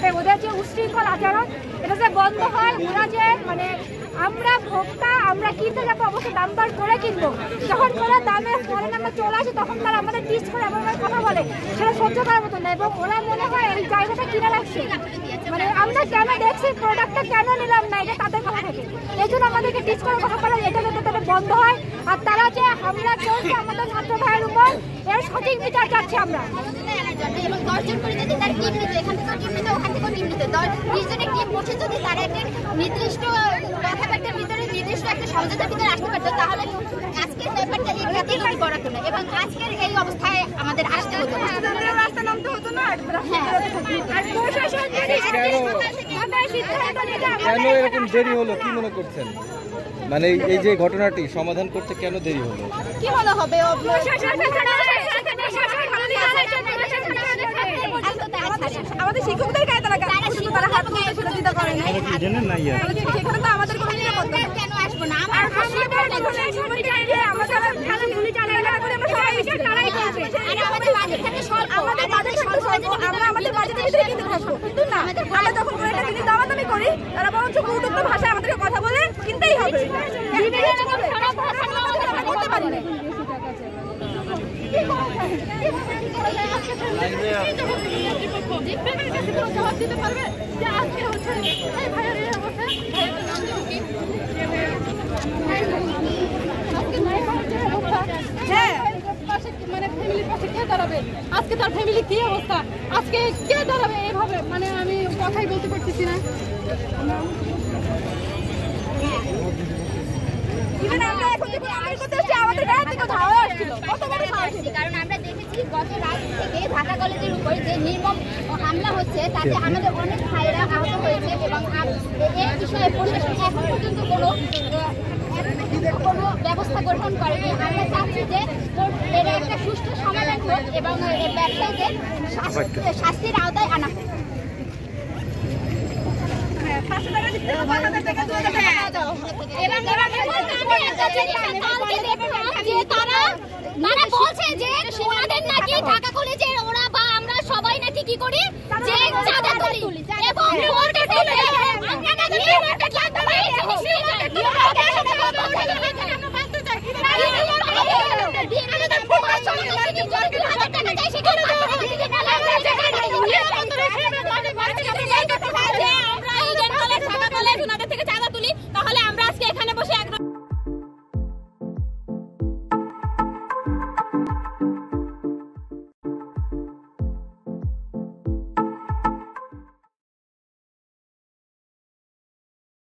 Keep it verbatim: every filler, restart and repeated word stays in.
যাতে ওদের যে উশৃঙ্খল আচরণ এটা যে বন্ধ হয়। ওরা যে মানে আমরা ভোক্তা, আমরা কিনতে যাবো অবশ্যই দাম দর করে কিনবো। যখন কোনো দামে ফলে আমরা চলে আসি তখন তারা আমাদের টিচ করে এমন কথা বলে, সেটা সহ্য করার মতো না। এবং ওরা মনে হয় এই জায়গাটা কিনে রাখছে, মানে আমরা কেন দেখছি প্রোডাক্টটা কেন নিলাম না, এটা তাদের কথা থাকে। এই জন্য আমাদেরকে টিচ করে কথা বলে, এটা যাতে তাদের বন্ধ হয়। আর তারা যে হামলা করছে আমাদের ছাত্র ভাইয়ের উপর, এর সঠিক বিচার চাচ্ছি আমরা। এবং দশজন করে যদি তার টিম নিতে, এখান থেকেও টিম নিতে, ওখান থেকেও টিম নিতে, দশ বিশ জনের টিম বসে যদি তারা একটা নির্দিষ্ট কথাবার্তার ভিতরে নির্দিষ্ট একটা সমঝোতার ভিতরে আসতে পারতো, তাহলে আজকের ব্যাপারটা এগুলোতেই নদী বড়াতো না এবং আজকের এই অবস্থায় আমাদের আসতে হতো না, রাস্তা নামতে হতো না। কেন এরকম দেরি হলো, কি মনে করছেন? মানে এই যে ঘটনাটি সমাধান করতে কেন দেরি হলো? কি মনে হবে আমাদের শিক্ষকদের গায়ে তারা তারা হাত দিতে পারে না, সেখানে তো আমাদের কোনো নিরাপত্তা কেন আসবো না? আমরা আমাদের বাজেট হিসেবে কিনতে থাকবো, কিন্তু না আমরা যখন কোনো একটা জিনিস দামাদামি করি তারা বরঞ্চ কৌতুক ভাষায় আমাদেরকে কথা বলে কিনতেই হবে। করতে পারি না জবাব দিতে পারবে যে আজকে হচ্ছে ভাইয়ের এই অবস্থা, মানে ফ্যামিলির পাশে কে দাঁড়াবে? আজকে তার ফ্যামিলি কি অবস্থা, আজকে কে দাঁড়াবে এইভাবে? মানে আমি কথাই বলতে পারতেছি না। কারণ আমরা দেখেছি গত রাত থেকে ঢাকা কলেজের উপর যে নির্মম হামলা হচ্ছে তাতে আমাদের অনেক ভাইরা আহত হয়েছে এবং এই বিষয়ে প্রশাসন এখন পর্যন্ত কোনো কোনো ব্যবস্থা গ্রহণ করেনি। আমরা চাচ্ছি যে এর একটা সুষ্ঠু সমাধান হোক এবং ব্যবসায়ীদের শাস্তির আওতায় আনা হোক। তারা বলছে যে ওনাদের নাকি ঢাকা কলেজে ওরা বা আমরা সবাই নাকি কি করি যে চাঁদা তুলি এবং মার্কেট তুলি, আমরা নাকি মার্কেট লাগতে পারি জিনিস নিয়ে যাই। আমরা বাঁচতে চাই, আমরা বাঁচতে চাই।